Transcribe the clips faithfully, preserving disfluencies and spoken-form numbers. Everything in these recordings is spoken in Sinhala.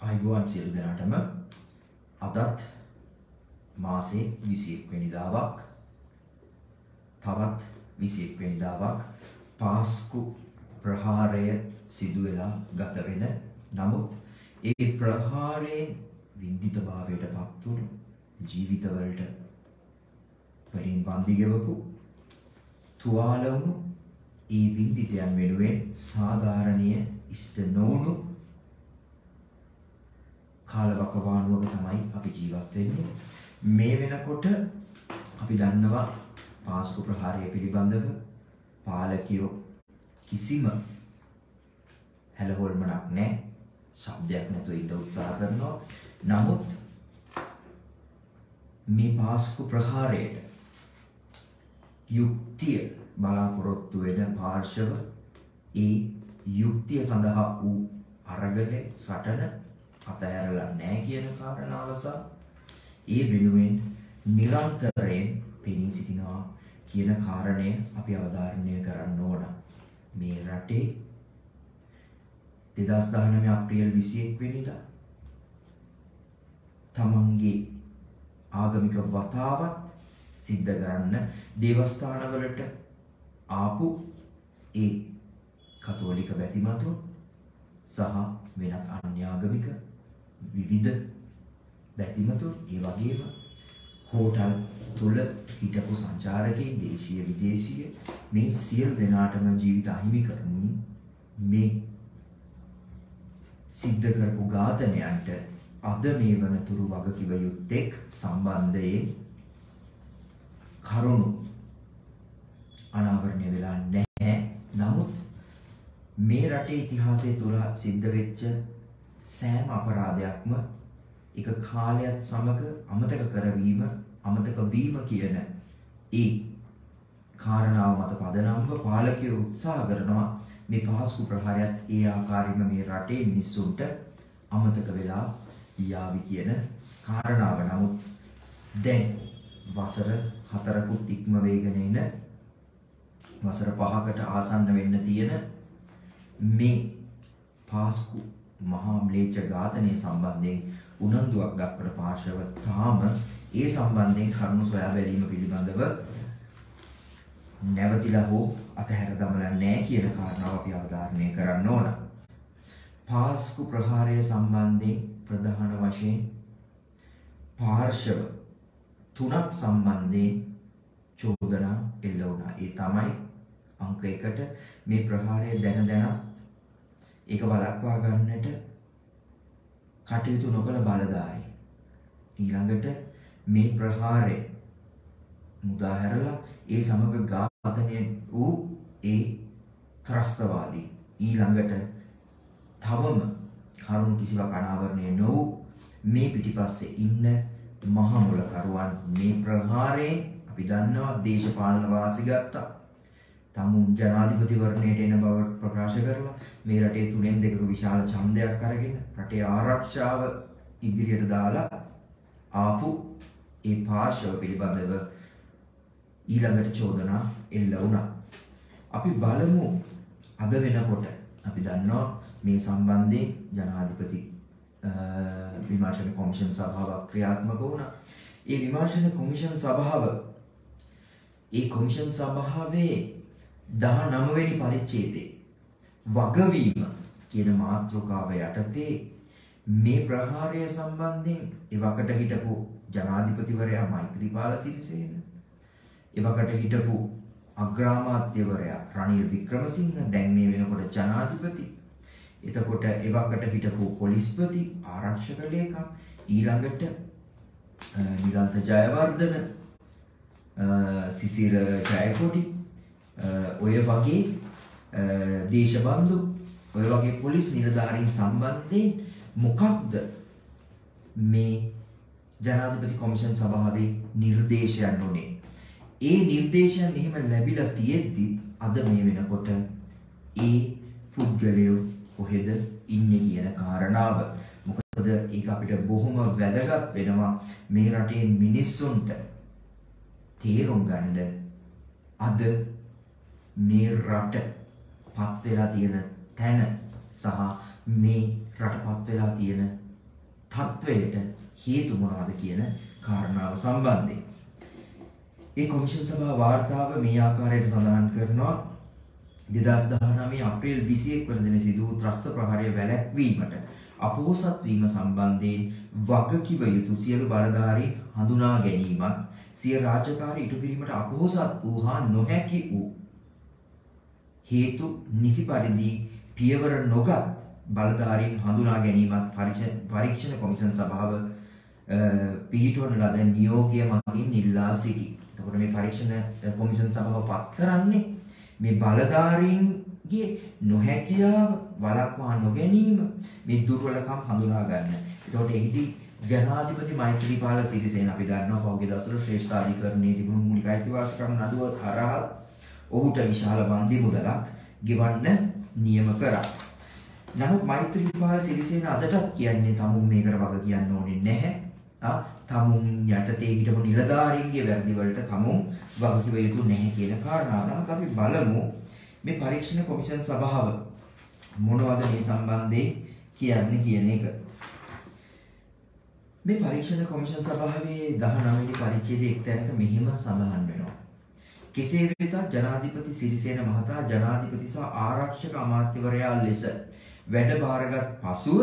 අයිබෝන් සියලු දෙනාටම අදත් මාසේ විසිඑක් වෙනිදාවක් තවත් විසිඑක් වෙනිදාවක් පාස්කු ප්‍රහාරය සිදු වෙලා ගත වෙන නමුත් ඒ ප්‍රහාරයෙන් විඳිතභාවයට පත් වුණු ජීවිතවලට වලින් බන්දි ගෙවපු තුවාල වුණු ඒ විඳිතයන් වෙනුවෙන් සාධාරණීය ඉෂ්ට නොවුණු කාලවකවානුවක තමයි අපි ජීවත් වෙන්නේ. මේ වෙනකොට අපි දන්නවා පාස්කු ප්‍රහාරය පිළිබඳව පාලකයෝ කිසිම හැලහොල්මනක් නැහැ. ශබ්දයක් නැතුව ඉන්න උත්සාහ කරනවා. නමුත් මේ පාස්කු ප්‍රහාරයට යුක්තිය බලාපොරොත්තු වෙන පාර්ශව ඒ යුක්තිය සඳහා වූ අරගල සටන අතහැරලා නැහැ කියන කාරණාව සහ ඒ වෙනුවෙන් නිරන්තරයෙන් පෙනී සිටිනවා කියන කාරණය අපි අවධාරණය කරන්න ඕන. මේ රටේ දෙදහස් දහනවය අප්‍රේල් විසිඑක් වෙනිදා තමන්ගේ ආගමික වතාවත් සිද්ධ කරන්න දේවස්ථානවලට ආපු ඒ කතෝලික බැතිමතුන් සහ වෙනත් අන්‍යාගමික විවිධ බැතිමතුන් ඒ වගේම හෝටල් තුල හිටපු සංචාරකයන් දේශීය විදේශීය මේ සියලු දෙනාටම ජීවිත අහිමි කරමින් මේ සිද්ධ කරපු ඝාතනයන්ට අද මේ වනතුරු වගකිව යුත්තේක් සම්බන්ධයෙන් කරුණු අනාවරණය වෙලා නැහැ. නමුත් මේ රටේ ඉතිහාසය තුළ සිද්ධ වෙච්ච සෑම අපරාධයක්ම එක කාලයක් සමග අමතක කරවීම අමතක වීම කියන ඒ කාරණාව මත පදනම්ව පාලකයෝ උත්සාහ කරනවා මේ පාස්කු ප්‍රහාරයත් ඒ ආකාරයෙන්ම මේ රටේ මිනිස්සුන්ට අමතක වෙලා යාවි කියන කාරණාව. නමුත් දැන් වසර හතරකුත් ඉක්ම වේගෙන එන වසර පහකට ආසන්න වෙන්න තියෙන මේ පාස්කු මහා ම්ලේච්ඡ ඝාතනය සම්බන්ධයෙන් උනන්දුවක් දක්වන පාර්ශව තාම ඒ සම්බන්ධයෙන් කරුණු සොයා බැලීම පිළිබඳව නැවතිලා හෝ අතහැර දමලා නැහැ කියන කාරණාව අපි අවධාරණය කරන්න ඕන. පාස්කු ප්‍රහාරය සම්බන්ධයෙන් ප්‍රධාන වශයෙන් පාර්ශව තුනක් සම්බන්ධයෙන් චෝදනා එල්ල වුණා. ඒ තමයි අංක එකට මේ ප්‍රහාරය දැන දැන ඒක වළක්වා ගන්නට කටයුතු නොකළ බලධාරී. ඊළඟට මේ ප්‍රහාරය මුදා හැරලා ඒ සමග ඝාතනය වූ ඒ ත්‍රස්තවාදී. ඊළඟට තවම කරුණු කිසිවක් අනාවරණය නොවූ මේ පිටිපස්සේ ඉන්න මහා මුලකරුවන් මේ ප්‍රහාරයෙන් අපි දන්නවා දේශපාලන වාසි ගත්තා. තමුන් ජනාධිපතිවරණයට එන බව ප්‍රකාශ කරලා මේ රටේ තුනෙන් දෙකක විශාල ඡන්දයක් අරගෙන රටේ ආරක්ෂාව ඉදිරියට දාලා ආපු ඒ පාර්ශව පිළිබඳව ඊළඟට චෝදනා එල්ල වුණා. අපි බලමු අද වෙනකොට අපි දන්නවා මේ සම්බන්ධයෙන් ජනාධිපති විමර්ශන කොමිෂන් සභාවක් ක්‍රියාත්මක වුණා. ඒ විමර්ශන කොමිෂන් සභාව ඒ කොමිෂන් සභාවේ දහනව වෙනි පරිච්ඡේදයේ වගවීම කියන මාතෘකාව යටතේ මේ ප්‍රහාරය සම්බන්ධයෙන් එවකට හිටපු ජනාධිපතිවරයා මෛත්‍රීපාල සිරිසේන, එවකට හිටපු අග්‍රාමාත්‍යවරයා රනිල් වික්‍රමසිංහ, දැන් මේ වෙනකොට ජනාධිපති, එතකොට එවකට හිටපු පොලිස්පති ආරක්ෂක ලේකම්, ඊළඟට නිලන්ත ජයවර්ධන, සිසිර ජයකොඩි, ඔය වගේ දේශබන්දු, ඔය වගේ පොලිස් නිලධාරීන් සම්බන්ධයෙන් මොකක්ද මේ ජනාධිපති කොමිෂන් සභාවේ නිර්දේශයන් උනේ? ඒ නිර්දේශයන් එහෙම ලැබිලා තියෙද්දි අද මේ වෙනකොට ඒ පුද්ගලයෝ කොහෙද ඉන්නේ කියන කාරණාව. මොකද ඒක අපිට බොහොම වැදගත් වෙනවා මේ රටේ මිනිස්සුන්ට තේරුම් ගන්න. අද මේ රට පත් වෙලා තියෙන තැන සහ මේ රටපත් වෙලා තියෙන තත්වයට හේතු මොනවාද කියන කාරණාව සම්බන්ධයෙන්. ඒ කොමිෂන් සභා වාර්තාව මේ ආකාරයට සඳහන් කරනවා දෙදහස් දහනවය අප්‍රේල් විසිඑක වන දින සිදු වූ ත්‍රස්ත ප්‍රහාරය වැළැක්වීමට අපොහොසත් වීම සම්බන්ධයෙන් වගකිව යුතු සියලු බලධාරීන් හඳුනා ගැනීමත් සිය රාජකාරී ඉටු කිරීමට අපොහොසත් වූ හා නොහැකි වූ හේතු නිසි පරිදි පියවර නොගත් බලධාරීන් හඳුනා ගැනීමත් පරීක්ෂණ කොමිෂන් සභාව පිහිටවන ලද නියෝගය මගින් ඉල්ලා සිටී. එතකොට මේ පරීක්ෂණ කොමිෂන් සභාව පත් කරන්නේ මේ බලධාරීන්ගේ නොහැකියාව වළක්වා නොගැනීම මේ දුර්වලකම් හඳුනා ගන්න. එතකොට එහිදී ජනාධිපති මෛත්‍රීපාල සිරිසේන අපි දන්නවා පහුගිය දවස්වල ශ්‍රේෂ්ඨ අධිකරණයේ තිබුණු මූලික අයිතිවාසිකම් නඩුව හරහා ඔහුට විශාල වන්දි මුදලක් ගෙවන්න නියම කරා. නමුත් මෛත්‍රීපාල සිරිසේන අදටත් කියන්නේ තමුන් මේකට වග කියන්න ඕනේ නැහැ. ආ තමුන් යටතේ හිටපු නිලධාරීන්ගේ වැරදි වලට තමුන් වග කිව යුතු නැහැ කියන කාරණාව. නමුත් අපි බලමු මේ පරීක්ෂණ කොමිෂන් සභාව මොනවද මේ සම්බන්ධයෙන් කියන්නේ කියන එක. මේ පරීක්ෂණ කොමිෂන් සභාවේ දහනවය වෙනි පරිච්ඡේදයේ එක් තැනක මෙහිම සඳහන් වෙනවා. කෙසේ වෙතත් ජනාධිපති සිරිසේන මහතා ජනාධිපති සහ ආරක්ෂක අමාත්‍යවරයා ලෙස වැඩ බාරගත් පසුව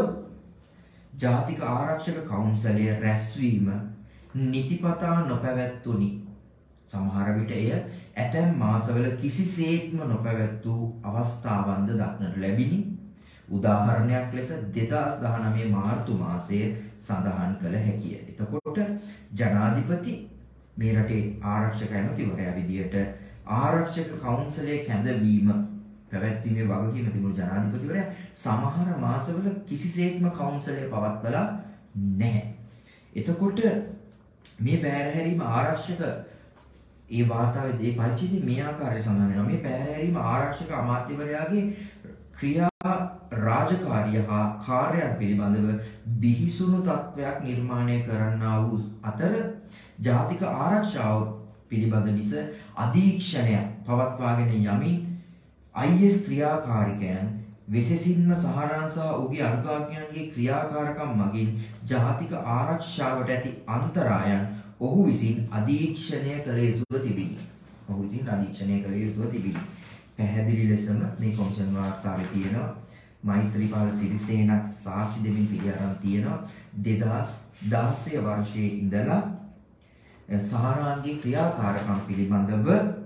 ජාතික ආරක්ෂක කවුන්සලය රැස්වීම නිතිපතා නොපැවැත්තුනි. සමහර විට එය ඇතැම් මාසවල කිසිසේත්ම නොපැවැත් වූ අවස්ථාවන්ද දක්නට ලැබිනි. උදාහරණයක් ලෙස දෙදහස් දහනවය මාර්තු මාසයේ සඳහන් කළ හැකිය. එතකොට ජනාධිපති මේ රටේ ආරක්ෂක ඇමතිවරයා විදියට ආරක්ෂක කවුන්සලයේ කැඳවීම පැවැත්වීමේ වගකීම තිබුණු ජනාධිපතිවරයා සමහර මාසවල කිසිසේත්ම කවුන්සලය පවත්වලා නැහැ. එතකොට මේ බෑරහැරීම ආරක්ෂක ඒ වාර්තාවේ මේ පරිච්ඡේදයේ මේ ආකාරයට සඳහන් වෙනවා. මේ බෑරහැරීම ආරක්ෂක අමාත්‍යවරයාගේ ක්‍රියා රාජකාරිය හා කාර්යයන් පිළිබඳව බිහිසුණු තත්වයක් නිර්මාණය කරන්නා වූ අතර ජාතික ආරක්ෂාව පිළිබඳ නිස අධීක්ෂණය පවත්වාගෙන යමින් I S ක්‍රියාකාරිකයන් විශේෂින්ම සහරාන් සහ ඔහුගේ අනුගාමිකයන්ගේ ක්‍රියාකාරකම් මගින් ජාතික ආරක්ෂාවට ඇති අන්තරායන් ඔහු විසින් අධීක්ෂණය කළ යුතුව තිබිනි. ඔහු විසින් අධීක්ෂණය කළ යුතුව තිබිනි. පැහැදිලි ලෙසම මේ කොමිෂන් වාර්තාවේ තියෙනවා මෛත්‍රීපාල සිරිසේනත් සාක්ෂි දෙමින් පිළි අරන් තියෙනවා දෙදහස් දහසය වර්ෂයේ ඉඳලා සහරාන්ගේ ක්‍රියාකාරකම් පිළිබඳව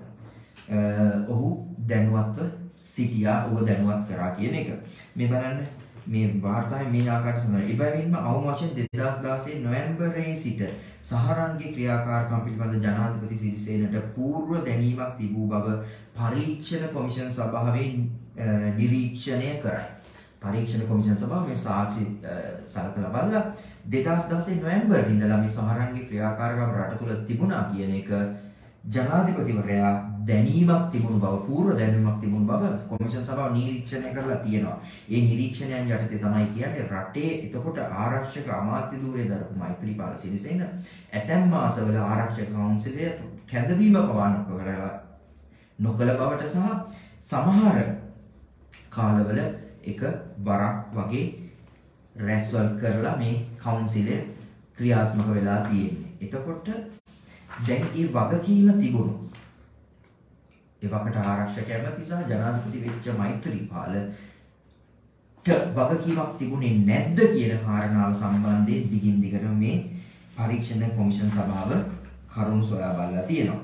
ඔහු දැනුවත්ව සිටියා ඔබ දැනුවත් කරා කියන එක. මේ බලන්න මේ වාර්තාවේ මේ ආකාරයට සඳහන්. එබැවින්ම අවම වශයෙන් දෙදහස් දහසය නොවැම්බරයේ සිට සහරාන්ගේ ක්‍රියාකාරකම් පිළිබඳ ජනාධිපති සිරිසේනට පූර්ව දැනීමක් තිබූ බව පරීක්ෂණ කොමිෂන් සභාවේ නිරීක්ෂණය කරයි. පරීක්ෂණ කොමිෂන් සභාව මේ සාක්ෂි සලකලා බලලා දෙදහස් දහසය නොවැම්බරේ ඉඳලා මේ සහරාන්ගේ ක්‍රියාකාරකම් රට තුළ තිබුණා කියන එක ජනාධිපතිවරයා දැනීමක් තිබුණු බව පූර්ව දැනීමක් තිබුණු බව කොමිෂන් සභාව නිරීක්ෂණය කරලා තියෙනවා. ඒ නිරීක්ෂණයන් යටතේ තමයි කියන්නේ රටේ එතකොට ආරක්ෂක අමාත්‍ය ධූරය දරපු මෛත්‍රීපාල සිරිසේන ඇතැම් මාසවල ආරක්ෂක කවුන්සිලය කැඳවීම පවා නොකළ බවට සහ සමහර කාලවල එක වරක් වගේ රැස්වල් කරලා මේ කවුන්සිලය ක්‍රියාත්මක වෙලා තියෙන්නේ. එතකොට දැන් මේ වගකීම තිබුණු එවකට ආරක්ෂක ඇමති සහ ජනාධිපති වෙච්ච මෛත්‍රීපාලට වගකීමක් තිබුණේ නැද්ද කියන කාරණාව සම්බන්ධයෙන් දිගින් දිගටම මේ පරීක්ෂණ කොමිෂන් සභාව කරුණු සොයා බලලා තියෙනවා.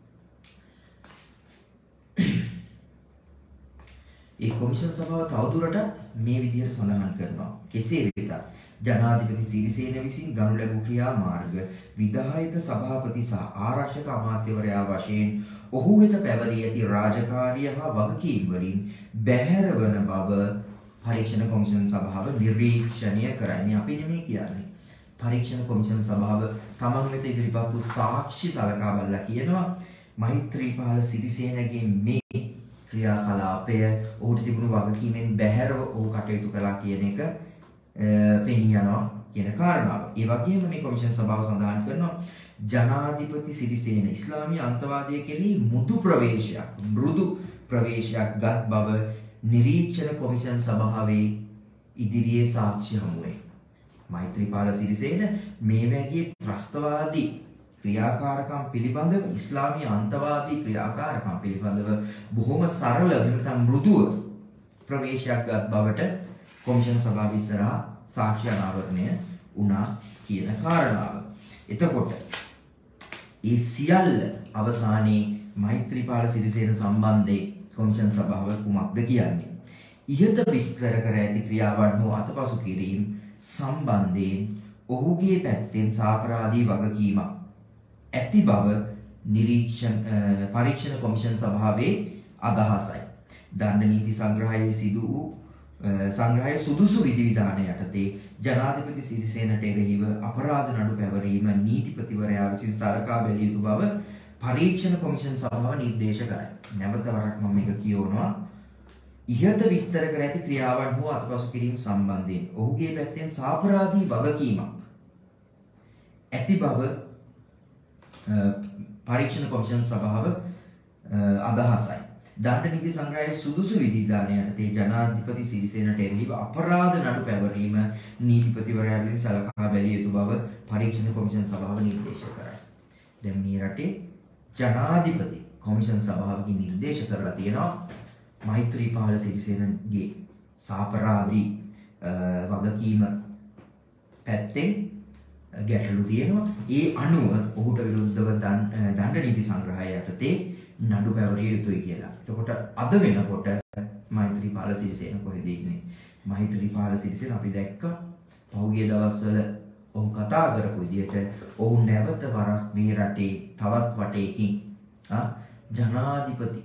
ඒ කොමිෂන් සභාව තවදුරටත් මේ විදිහට සඳහන් කරනවා. කෙසේ වෙතත් ජනාධිපති සිරිසේන විසින් ගනු ලැබූ ක්‍රියාමාර්ග විධායක සභාපති සහ ආරක්ෂක අමාත්‍යවරයා වශයෙන් ඔහු වෙත පැවරී ඇති රාජකාරිය හා වගකීම් වලින් බැහැර වන බව පරීක්ෂණ කොමිෂන් සභාව නිරීක්ෂණය කරයි. මේ අපි නෙමෙයි කියන්නේ. පරීක්ෂණ කොමිෂන් සභාව තමන් වෙත ඉදිරිපත් වූ සාක්ෂි සලකා බලලා කියනවා මෛත්‍රීපාල සිරිසේනගේ මේ ක්‍රියාකලාපය ඔහුට තිබුණු වගකීමෙන් බැහැරව ඔහු කටයුතු කළා කියන එක පෙනී යනවා කියන කාරණාව. ඒ වගේම මේ කොමිෂන් සභාව සඳහන් කරනවා ජනාධිපති සිරිසේන ඉස්ලාමීය අන්තවාදයේ කෙරෙහි මුදු ප්‍රවේශයක් මෘදු ප්‍රවේශයක් ගත් බව නිරීක්ෂණ කොමිෂන් සභාවේ ඉදිරියේ සාක්ෂි හමුවේ. මෛත්‍රීපාල සිරිසේන මේ වගේ ත්‍රස්තවාදී ක්‍රියාකාරකම් පිළිබඳව ඉස්ලාමීය අන්තවාදී ක්‍රියාකාරකම් පිළිබඳව බොහොම සරල වෙනතම් මෘදුව ප්‍රවේශයක් ගත් බවට කොමිෂන් සභාව ඉස්සරහා සාක්ෂි අනාවරණය වුණා කියන කාරණාව. එතකොට ඒ සියල්ල අවසානයේ මෛත්‍රීපාල සිරිසේන සම්බන්ධයෙන් කොමිෂන් සභාව කුමක්ද කියන්නේ? ඉහත විස්තර කර ඇති ක්‍රියාවන් හෝ අතපසු කිරීම සම්බන්ධයෙන් ඔහුගේ පැත්තෙන් සාපරාධී වගකීමක් ඇති බව නිරීක්ෂණ පරීක්ෂණ කොමිෂන් සභාවේ අදහසයි. දණ්ඩ නීති සංග්‍රහයේ සිදු වූ සංග්‍රහයේ සුදුසු විධිවිධාන යටතේ ජනාධිපති සිරිසේනට එරෙහිව අපරාධ නඩු පැවරීම නීතිපතිවරයා විසින් සලකා බැලිය යුතු බව පරීක්ෂණ කොමිෂන් සභාව නිර්දේශ කරයි. නැවත වරක් මම මේක කියවනවා. ඉහත විස්තර කර ඇති ක්‍රියාවන් හෝ අතපසු කිරීම සම්බන්ධයෙන් ඔහුගේ පැත්තෙන් සාපරාධී වගකීමක් ඇති බව පරීක්ෂණ කොමිෂන් සභාව අදහසයි. දණ්ඩ නීති සංග්‍රහයේ සුදුසු විධිවිධාන යටතේ ජනාධිපති සිරිසේනට එරෙහිව අපරාධ නඩු පැවරීම නීතිපතිවරයා විසින් සලකා බැලිය යුතු බව පරීක්ෂණ කොමිෂන් සභාව නිර්දේශ කරයි. දැන් මේ රටේ ජනාධිපති කොමිෂන් සභාවකින් නිර්දේශ කරලා තියෙනවා මෛත්‍රීපාල සිරිසේනගේ සාපරාධී වගකීම පැත්තෙන් ගැටලු තියෙනවා. ඒ අනුව ඔහුට විරුද්ධව දණ්ඩ නීති සංග්‍රහය යටතේ නඩු පැවරිය යුතුයි කියලා. එතකොට අද වෙනකොට මෛත්‍රීපාල සිරිසේන කොහෙද ඉන්නේ? මෛත්‍රීපාල සිරිසේන අපි දැක්ක පහුගිය දවස්වල ඔහු කතා කරපු විදිහට ඔහු නැවත වරක් මේ රටේ තවත් වටේකින් ආ ජනාධිපති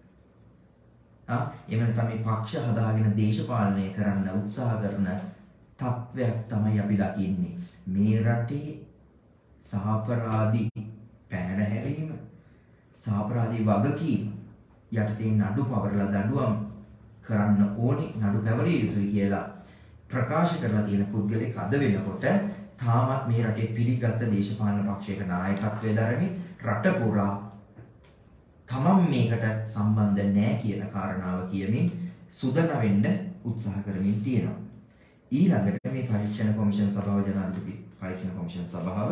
ආ එහෙම නැත්නම් මේ පක්ෂ හදාගෙන දේශපාලනය කරන්න උත්සාහ කරන තත්වයක් තමයි අපි දකින්නේ. මේ රටේ සහපරාධී පැන හැරීම සහපරාධී වගකීම යටතේ නඩු පවරලා දඬුවම් කරන්න ඕනේ, නඩු පැවරිය යුතුයි කියලා ප්‍රකාශ කරලා තියෙන පුද්ගලෙක් අද වෙනකොට තාමත් මේ රටේ පිළිගත් දේශපාලන පක්ෂයක නායකත්වයේ දරමින් රට පුරා තමන් මේකට සම්බන්ධ නැහැ කියන කාරණාව කියමින් සුදන වෙන්න උත්සාහ කරමින් තියෙනවා. ඊළඟට මේ පරීක්ෂණ කොමිෂන් සභාව ජනාධිපති පරීක්ෂණ කොමිෂන් සභාව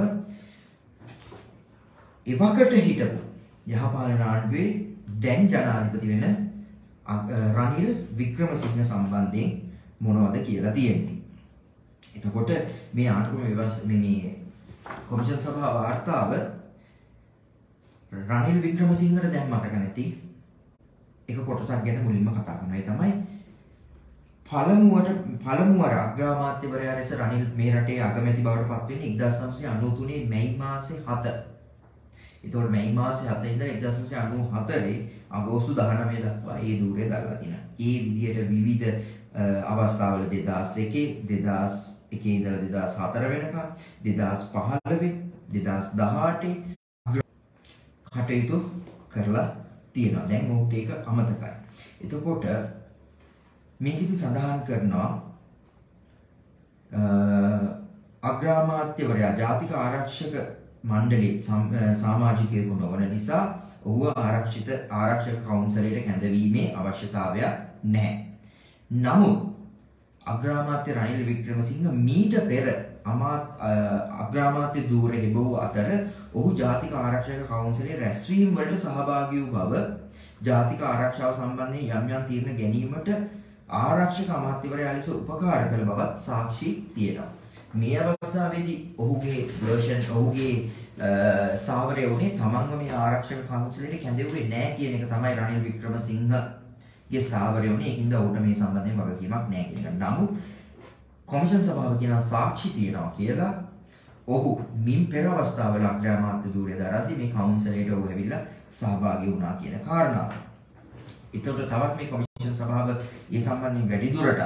එවකට හිටපු යහපාලන ආණ්ඩුවේ දැන් ජනාධිපති වෙන රනිල් වික්‍රමසිංහ සම්බන්ධයෙන් මොනවද කියලා තියෙන්නේ. එතකොට මේ ආණ්ඩුවේ මේ මේ කොමිෂන් සභාව වාර්තාව රනිල් වික්‍රමසිංහට දැන් මතක නැති එක කොටසක් ගැන මුලින්ම කතා කරනවා. ඒ තමයි පළමුවට පළමුවර අග්‍රාමාත්‍යවරයා ලෙස රනිල් මේ රටේ අගමැති බවට පත් වෙන්නේ එක්දාස් නවසිය අනූ තුනේ මැයි මාසේ හත. ඒතකොට මැයි මාසේ හත ඉඳලා එක්දාස් නවසිය අනූ හතරේ අගෝස්තු දහනවය දක්වා ඒ ධූරය දාලා තිනවා. ඒ විදිහට විවිධ අවස්ථාවල දෙදාස් එකේ දෙදාස් එකේ ඉඳලා දෙදාස් හතර වෙනකම් දෙදාස් පහළොව දෙදාස් දහඅට කටයුතු කරලා තියෙනවා. දැන් ඔහුට ඒක අමතකයි. එතකොට මේකෙදි සඳහන් කරනවා අග්‍රාමාත්‍යවරයා ජාතික ආරක්ෂක මණ්ඩලයේ සමාජිකයෙකු නොවන නිසා ඔහුව ආරක්ෂිත ආරක්ෂක කවුන්සලයට කැඳවීමේ අවශ්‍යතාවයක් නැහැ. නමුත් අග්‍රාමාත්‍ය රනිල් වික්‍රමසිංහ මීට පෙර අග්‍රාමාත්‍ය ධූරය හෙබවූ අතර ඔහු ජාතික ආරක්ෂක කවුන්සිලේ රැස්වීම් වලට සහභාගී වූ බව ජාතික ආරක්ෂාව සම්බන්ධයෙන් යම් යම් තීරණ ගැනීමට ආරක්ෂක අමාත්‍යවරයා ලෙස උපකාර කළ බවත් සාක්ෂි තියෙනවා. මේ අවස්ථාවේදී ඔහුගේ වර්ෂන් ඔහුගේ ස්ථාවරය වුණේ තමන්ව මේ ආරක්ෂක කවුන්සිලේට කැඳෙව්වේ නැහැ කියන එක තමයි රනිල් වික්‍රමසිංහගේ ස්ථාවරය වුණේ. ඒකින්ද ඔහුට මේ සම්බන්ධයෙන් වගකීමක් නැහැ කියන එක. නමුත් කොමිෂන් සභාව කියන සාක්ෂි තියනවා කියලා ඔහු මින් පෙර අවස්ථාවල අග්‍රාමාත්‍ය ධූරය දරද්දී මේ කවුන්සිලයට ඔහු ඇවිල්ලා සහභාගී වුණා කියන කාරණාව. ඒතකොට තවත් මේ කොමිෂන් සභාව ඒ සම්බන්ධයෙන් වැඩි දුරට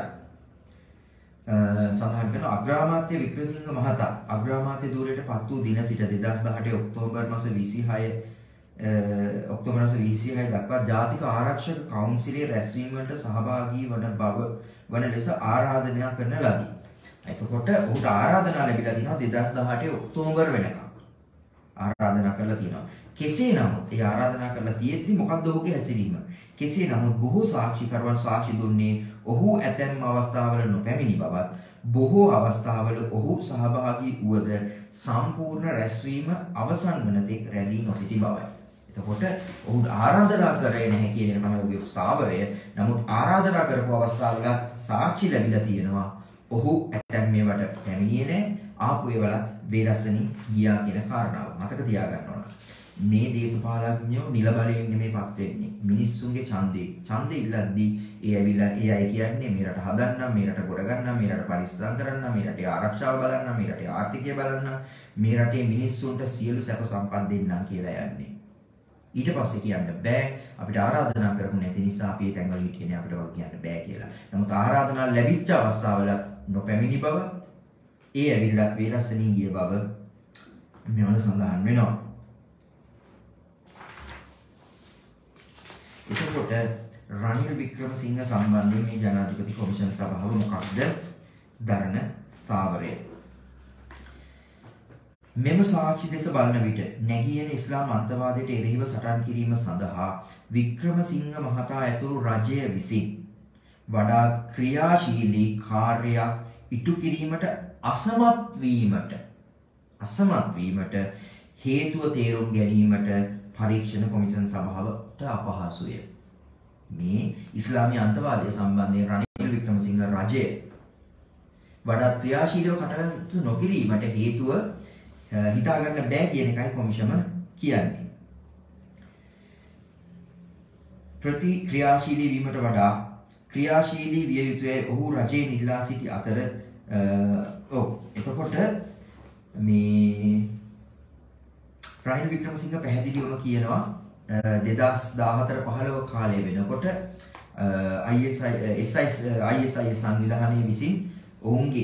සඳහන් කරන අග්‍රාමාත්‍ය වික්‍රමසිංහ මහතා අග්‍රාමාත්‍ය ධූරයට පත් වූ දින සිට දෙදාස් දහඅට ඔක්තෝබර් මාස විසිහය ඔක්තෝබර් මාස විසිහය දක්වා ජාතික ආරක්ෂක කවුන්සිලයේ රැස්වීම වලට සහභාගී වන බව වන ලෙස ආරාධනය කරන ලදී. එතකොට ඔහුට ආරාධනා ලැබිලා තිනවා දෙදාස් දහඅට ඔක්තෝබර් වෙනකම්. ආරාධනා කරලා තියෙනවා. කෙසේ නමුත් ඒ ආරාධනා කරලා තියෙද්දි මොකක්ද ඔහුගේ හැසිරීම? කෙසේ නමුත් බොහෝ සාක්ෂිකරුවන් සාක්ෂි දුන්නේ ඔහු ඇතැම් අවස්ථාවල නොපැමිණි බවත් බොහෝ අවස්ථාවල ඔහු සහභාගී වුවද සම්පූර්ණ රැස්වීම අවසන් වන තෙක් රැඳී නොසිටි බවයි. එතකොට ඔහු ආරාධනා කරේ නැහැ කියන එක තමයි ඔහුගේ ස්ථාවරය. නමුත් ආරාධනා කරපු අවස්ථාවලත් සාක්ෂි ලැබිලා තියෙනවා. ඔහු ඇතැම් මේවට පැමිණියේ නැහැ. ආපු ඒවලත් වේලස්සනින් ගියා කියන කාරණාව මතක තියාගන්න ඕන. මේ දේශපාලඥයෝ නිල බලයෙන් නෙමෙයිපත් වෙන්නේ. මිනිස්සුන්ගේ ඡන්දේ. ඡන්දේ ඉල්ලද්දී ඒ ඇවිල්ලා ඒ අය කියන්නේ මේ රට හදන්න, මේ රට ගොඩ ගන්න, මේ රට පරිස්සම් කරන්න, මේ රටේ ආරක්ෂාව බලන්න, මේ රටේ ආර්ථිකය බලන්න, මේ රටේ මිනිස්සුන්ට සියලු සැප සම්පත් දෙන්නම් කියලා යන්නේ. ඊට පස්සේ කියන්න බෑ අපිට ආරාධනා කරමු නැති නිසා අපි ඒ තැන්වල හිටියේ අපිට වගේ කියන්න බෑ කියලා. නමුත් ආරාධනා ලැබිච්ච අවස්ථාවල නොපැමිණි බව, ඒ ඇවිල්ලා වේලස්සනින් ගිය බව මෙවල සඳහන් වෙනවා. එතකොට රනිල් වික්‍රමසිංහ සම්බන්ධයෙන් මේ ජනාධිපති කොමිෂන් සභාව මොකක්ද දරන ස්ථාවරය? මෙම සාක්ෂි දෙස බලන විට නැගී එන ඉස්ලාම් අන්තවාදයට එරෙහිව සටන් කිරීම සඳහා වික්‍රමසිංහ මහතා ඇතුළු රජය විසින් වඩා ක්‍රියාශීලී කාර්යයක් ඉටු කිරීමට අසමත් වීමට අසමත් වීමට හේතුව තේරුම් ගැනීමට පරීක්ෂණ කොමිෂන් සභාවට අපහසුය. මේ ඉස්ලාමීය අන්තවාදය සම්බන්ධයෙන් රනිල් වික්‍රමසිංහ රජය වඩාත් ක්‍රියාශීලීව කටයුතු නොකිරීමට හේතුව හිතා ගන්න බෑ කියන එකයි කොමිෂම කියන්නේ. ප්‍රතික්‍රියාශීලී වීමට වඩා ක්‍රියාශීලී විය යුතුයි ඔහු රජයෙන් ඉල්ලා සිටි අතර ඔව් එතකොට මේ රනිල් වික්‍රමසිංහ පැහැදිලිවම කියනවා දෙදාස් දාහතර පහළොව කාලය වෙනකොට I S I S I S සංවිධානය විසින් ඔවුන්ගේ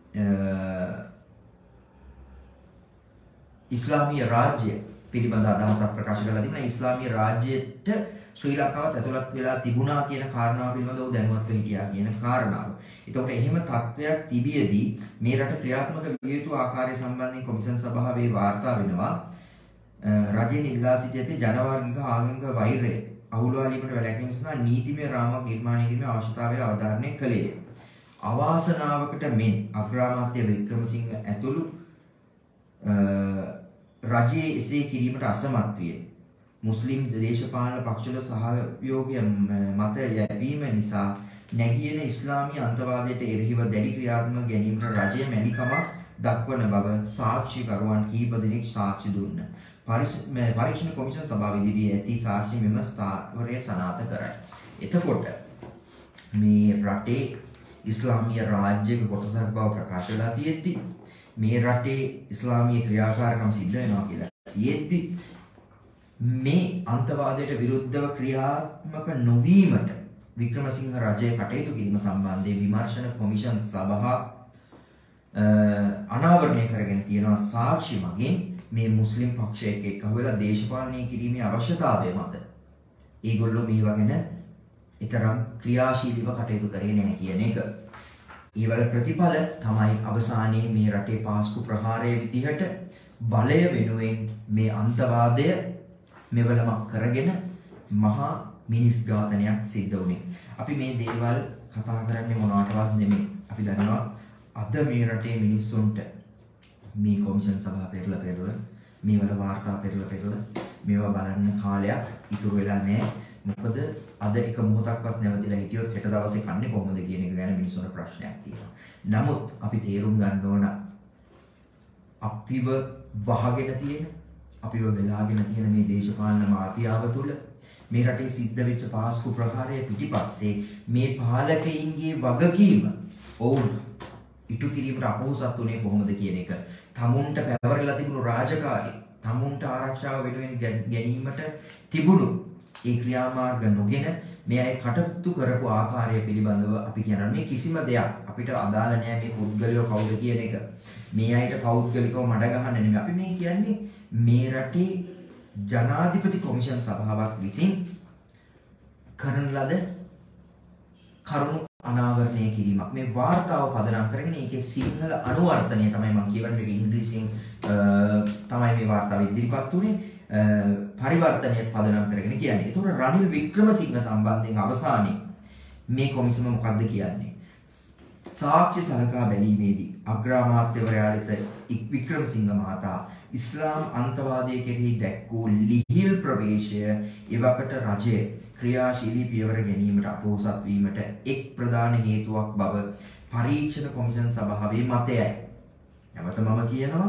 ඉස්ලාමීය රාජ්‍ය පිළිබඳ අදහසක් ප්‍රකාශ කරලා තිබුණා. ඉස්ලාමීය රාජ්‍යයට ශ්‍රී ලංකාවත් ඇතුළත් වෙලා තිබුණා කියන කාරණාව පිළිබඳව දැනුවත් හිටියා කියන කාරණාව. ඒතකොට එහෙම තත්ත්වයක් තිබියදී මේ රට ක්‍රියාත්මක විය යුතු ආකාරය සම්බන්ධයෙන් කොමිෂන් සභාවේ වාර්තා වෙනවා. රජයෙන් ඉල්ලා සිටියදී ජනවාර්ගික ආගමික වෛරය අහුලවා ගැනීමට වැළැක්වීම සඳහා නීතිමය රාමයක් නිර්මාණය කිරීමේ අවශ්‍යතාවය අවධාරණය කළේය. අවාසනාවකට මෙන් අග්‍රාමාත්‍ය වික්‍රමසිංහ ඇතුළු රජයේ එසේ කිරීමට අසමත් විය. මුස්ලිම් දේශපාලන පක්ෂවල සහයෝගය මත යැපීම නිසා නැගී එන ඉස්ලාමීය අන්තවාදයට එරෙහිව දැඩි ක්‍රියාත්මක ගැනීමට රජය මැලිකමක් දක්වන බව සාක්ෂිකරුවන් කිහිප දෙනෙක් සාක්ෂි දුන්නා. පරීක්ෂණ කොමිෂන් සභාව ඉදිරියේ ඇති සාක්ෂි මෙම ස්ථාවරය සනාථ කරයි. එතකොට මේ රටේ ඉස්ලාමීය රාජ්‍යයක කොටසක් බව ප්‍රකාශ වෙලා තියෙද්දි මේ රටේ ඉස්ලාමීය ක්‍රියාකාරකම් සිද්ධ වෙනවා කියලා තියෙද්දි මේ අන්තවාදයට විරුද්ධව ක්‍රියාත්මක නොවීමට වික්‍රමසිංහ රජය කටයුතු කිරීම සම්බන්ධයෙන් විමර්ශන කොමිෂන් සභාව අනාවරණය කරගෙන තියෙනවා සාක්ෂි මගින් මේ මුස්ලිම් පක්ෂයක එක්ක වෙලා දේශපාලනය කිරීමේ අවශ්‍යතාවය මත. ඒගොල්ලෝ මේවා ගැන ඊතරම් ක්‍රියාශීලීව කටයුතු කරේ නැහැ කියන එක. ඊවල ප්‍රතිඵල තමයි අවසානයේ මේ රටේ පාස්කු ප්‍රහාරයේ විදිහට බලය වෙනුවෙන් මේ අන්තවාදය මෙවලමක් කරගෙන මහා මිනිස් ඝාතනයක් සිද්ධ වුණේ. අපි මේ දේවල් කතා කරන්නේ මොනවටවත් නෙමෙයි. අපි දන්නවා අද මේ රටේ මිනිස්සුන්ට මේ කොමිෂන් සභාව පෙරලා පෙරලා මේවල වාර්තා පෙරලා පෙරලා මේවා බලන්න කාලයක් ඉතුරු වෙලා නැහැ. මොකද අද එක මොහොතක්වත් නැවතිලා හිටියොත් හෙට දවසේ කන්නේ කොහොමද කියන එක ගැන මිනිස්සුන්ට ප්‍රශ්නයක් තියෙනවා. නමුත් අපි තේරුම් ගන්න ඕන අපිව වහගෙන තියෙන අපිව වෙලාගෙන තියෙන මේ දේශපාලන මාෆියාව තුළ මේ රටේ සිද්ධ වෙච්ච පාස්කු ප්‍රහාරය පිටිපස්සේ මේ පාලකයින්ගේ වගකීම ඔවුන් ඉටු කිරීමට අපොහොසත් උනේ කොහොමද කියන එක. තමුන්ට පැවරලා තිබුණු රාජකාරී, තමුන්ට ආරක්ෂාව වෙනුවෙන් ගැනීමට තිබුණු ඒ ක්‍රියාමාර්ග නොගෙන මේ අය කටයුතු කරපු ආකාරය පිළිබඳව අපි කියනවා මේ කිසිම දෙයක් අපිට අදාළ නැහැ මේ පුද්ගලයෝ කවුද කියන එක. මේ අයට පෞද්ගලිකව මඩ ගහන්න නෙමෙයි. අපි මේ කියන්නේ මේ රටේ ජනාධිපති කොමිෂන් සභාවක් විසින් කරන ලද කරුණු අනාවරණය කිරීමක්. මේ වාර්තාව පදනම් කරගෙන ඒකේ සිංහල අනුවර්තනය තමයි මම කියවන්නේ. මේක ඉංග්‍රීසියෙන් තමයි මේ වාර්තාව ඉදිරිපත් වුනේ. පරිවර්තනයත් පදනම් කරගෙන කියන්නේ. ඒතකොට රනිල් වික්‍රමසිංහ සම්බන්ධයෙන් අවසානයේ මේ කොමිසම මොකද්ද කියන්නේ? සාක්ෂි සලකා බැලීමේදී අග්‍රාමාත්‍යවරයා ලෙස වික්‍රමසිංහ මහතා ඉස්ලාම් අන්තවාදය කෙරෙහි දැක් වූ ලිහිල් ප්‍රවේශය එවකට රජය ක්‍රියාශීලී පියවර ගැනීමට අපොහොසත් වීමට එක් ප්‍රධාන හේතුවක් බව පරීක්ෂණ කොමිෂන් සභාවේ මතයයි. නැවත මම කියනවා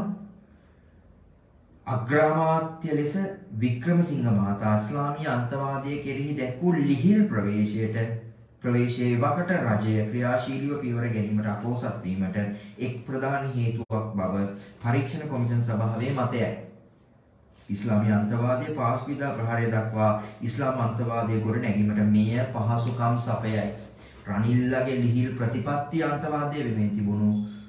අග්‍රාමාත්‍ය ලෙස වික්‍රමසිංහ මහතා ඉස්ලාමීය අන්තවාදය කෙරෙහි දැක් වූ ලිහිල් ප්‍රවේශයට ප්‍රවේශයේ වකට රජය ක්‍රියාශීලීව පියවර ගැනීමට අපොහොසත් වීමට එක් ප්‍රධාන හේතුවක් බව පරීක්ෂණ කොමිෂන් සභාවේ මතයයි. ඉස්ලාමීය අන්තවාදයේ පාස්විදා ප්‍රහාරය දක්වා ඉස්ලාම් අන්තවාදයේ ගොඩ නැගීමට මෙය පහසුකම් සපයයි. රනිල්ලගේ ලිහිල් ප්‍රතිපත්ති අන්තවාදයේ වෙමින් තිබුණු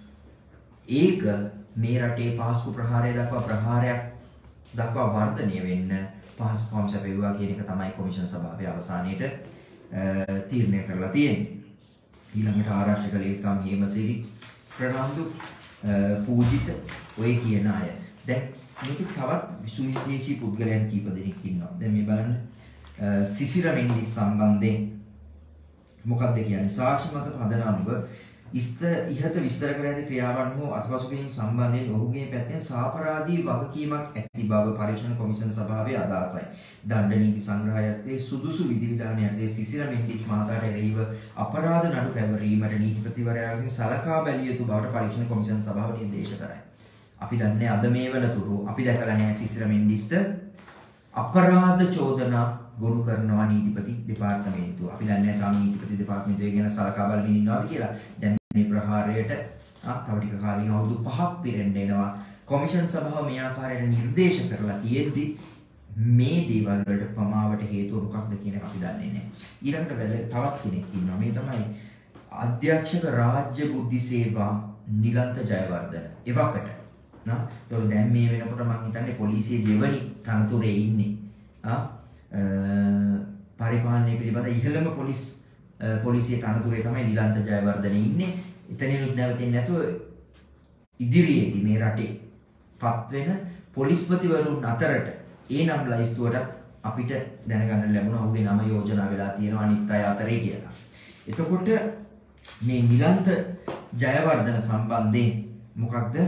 ඒක මේ රටේ පාස්කු ප්‍රහාරය දක්වා ප්‍රහාරයක් දක්වා වර්ධනය වෙන්න පහසුකම් සපයුවා කියන එක තමයි කොමිෂන් සභාවේ අවසානයේට තීරණය කරලා තියෙන්නේ. ඊළඟට ආරක්ෂක ලේකම් හේමසිරි ප්‍රනන්දු පූජිත ඔය කියන අය. දැන් මේක තවත් සුවිශේෂී පුද්ගලයන් කීප දෙනෙක් ඉන්නවා. දැන් මේ බලන්න සිසිර මෙන්ඩිස් සම්බන්ධයෙන් මොකක්ද කියන්නේ? සාක්ෂි මත පදනම්ව ඉස්ත ඉහත විස්තර කර ඇති ක්‍රියාවන් හෝ අත්පසු කිරීම සම්බන්ධයෙන් ඔහුගේ පැත්තෙන් සාපරාධී වගකීමක් ඇති බව පරීක්ෂණ කොමිෂන් සභාවේ අදහසයි. දණ්ඩ නීති සංග්‍රහයත්තේ සුදුසු විධිවිධාන යටතේ සිසිර මෙන්ඩිස් මහතාට එරෙහිව අපරාධ නඩු පැවරීමට නීතිපතිවරයා විසින් සලකා බැලිය යුතු බවට පරීක්ෂණ කොමිෂන් සභාව නිර්දේශ කරයි. අපි දන්නේ අද මේ වනතුරු අපි දැකලා නැහැ සිසිර මෙන්ඩිස්ට අපරාධ චෝදනා ගොනු කරනවා නීතිපති දෙපාර්තමේන්තුව. අපි දන්නේ නැහැ තාම නීතිපති දෙපාර්තමේන්තුව ගැන සලකා බලමින් ඉන්නවාද කියලා. දැන් මේ ප්‍රහාරයට ආ තව ටික කාලෙකින් අවුරුදු පහක් පිරෙන්න එනවා. කොමිෂන් සභාව මේ ආකාරයට නිර්දේශ කරලා තියෙද්දි මේ දේවල් වලට ප්‍රමාවට හේතුව මොකක්ද කියන එක අපි දන්නේ නැහැ. ඊළඟට තවත් කෙනෙක් ඉන්නවා. මේ තමයි අධ්‍යක්ෂක රාජ්‍ය බුද්ධි සේවා නිලන්ත ජයවර්ධන. එවකට නා ඒතකොට දැන් මේ වෙනකොට මම හිතන්නේ පොලිසියේ දෙවනි තනතුරේ ඉන්නේ. ආ පරිපාලනය පිළිබඳ ඉහළම පොලිස් පොලිසිය තනතුරේ තමයි නිලන්ත ජයවර්ධන ඉන්නේ. එතනිනුත් නැවතින්නේ නැතුව ඉදිරියේදී මේ රටේ පත් වෙන පොලිස්පතිවරුන් අතරට ඒ නම් ලයිස්තුවටත් අපිට දැනගන්න ලැබුණා ඔහුගේ නම යෝජනා වෙලා තියෙනවා අනිත් අය අතරේ කියලා. එතකොට මේ නිලන්ත ජයවර්ධන සම්බන්ධයෙන් මොකක්ද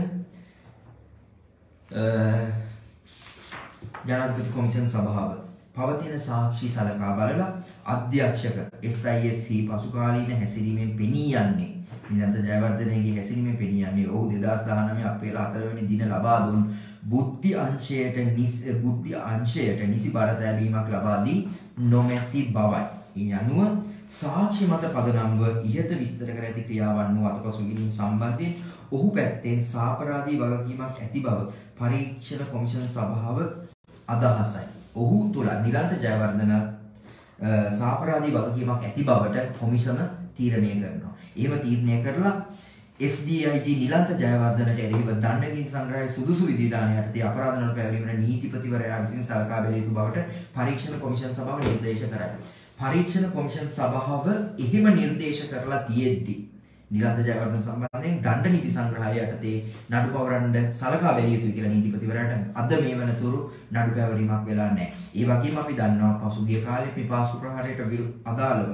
ජනාධිපති කොමිෂන් සභාව පවතින සාක්ෂි සලකා බලලා අධ්‍යක්ෂක එස් අයි එස් සී පසුකාලීන හැසිරීමෙන් පෙනී යන්නේ නිලන්ත ජයවර්ධනගේ හැසිරීමෙන් පෙනී යන්නේ ඔහු දෙදාස් දහනවය අප්‍රේල් හතර වෙනි දින ලබා දුන් බුද්ධි අංශයට නිසි බුද්ධි අංශයට නිසි බර තැබීමක් ලබා දී නොමැති බවයි. ඒ අනුව සාක්ෂි මත පදනම්ව ඉහත විස්තර කර ඇති ක්‍රියාවන් වූ අතපසු කිරීම සම්බන්ධයෙන් ඔහු පැත්තෙන් සාපරාධී වගකීමක් ඇති බව පරීක්ෂණ කොමිෂන් සභාව අදහසයි. ඔහු තුල නිලන්ත ජයවර්ධන සාපරාධී වගකීමක් ඇති බවට කොමිසම තීරණය කරනවා. එහෙම තීරණය කරලා S D I G Nilantha ජයවර්ධනට එරෙහිව දණ්ඩ නීති සංග්‍රහයේ සුදුසු විධිවිධාන යටතේ අපරාධ නඩු පැවරීමට නීතිපතිවරයා විසින් සලකා බැලිය යුතු බවට පරීක්ෂණ කොමිෂන් සභාව නිර්දේශ කරයි. පරීක්ෂණ කොමිෂන් සභාව එහෙම නිර්දේශ කරලා තියෙද්දි නිලන්ත ජයවර්ධන සම්බන්ධයෙන් දණ්ඩ නීති සංග්‍රහය යටතේ නඩු පවරන්න සලකා බැලිය යුතුයි කියලා නීතිපතිවරයාට අද මේ වනතුරු නඩු පැවරීමක් වෙලා නැහැ. ඒ වගේම අපි දන්නවා පසුගිය කාලේ පිපාසු ප්‍රහාරයට අදාළව